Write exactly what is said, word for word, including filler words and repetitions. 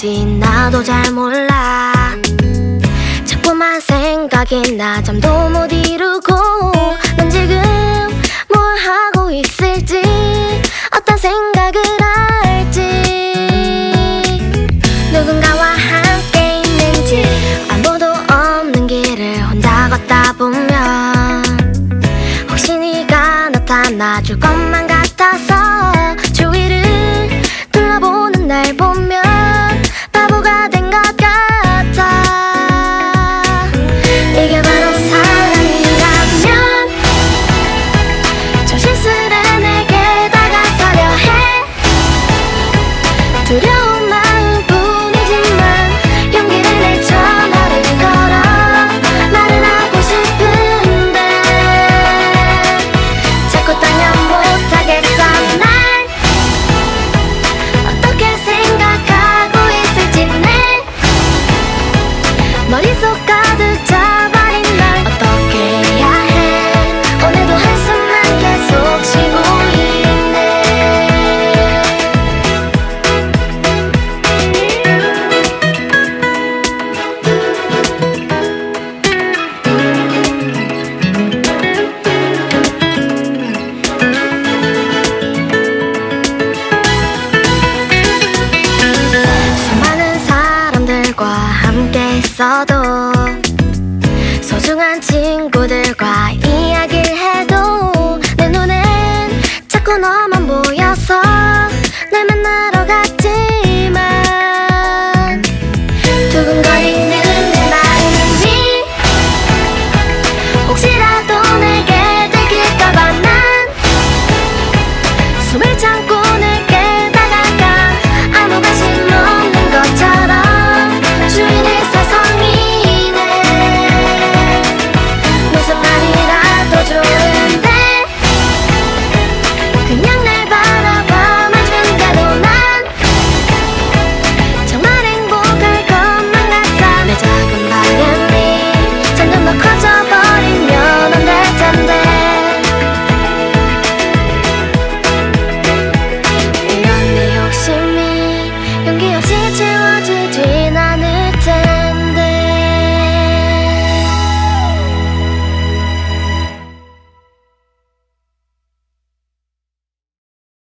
될지 나도 잘 몰라. 자꾸만 생각이 나 잠도 못 이루고 난 지금 뭘 하고 있을지 어떤 생각을 할지 누군가와 함께 있는지 아무도 없는 길을 혼자 걷다 보면 혹시 네가 나타나줄 것만 같아서 주위를 둘러보는 날 보면 바보가 된 것 같아. 이게 바로 사랑이라면 조심스레 내게 다가서려 해. 두려운 마음뿐이지만 용기를 내 전화를 걸어 말을 하고 싶은데 자꾸 떨려 못하겠어. 날 어떻게 생각하고 있을지 내 머릿속 가득 차버린 날 어떻게 해야 해. 오늘도 한숨만 계속 쉬고 있네. 수많은 사람들과 함께 있어도